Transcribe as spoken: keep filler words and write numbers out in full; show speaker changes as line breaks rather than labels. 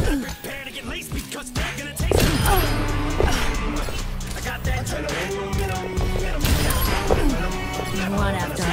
Prepare to get laced because they're gonna taste it. I got that.
What after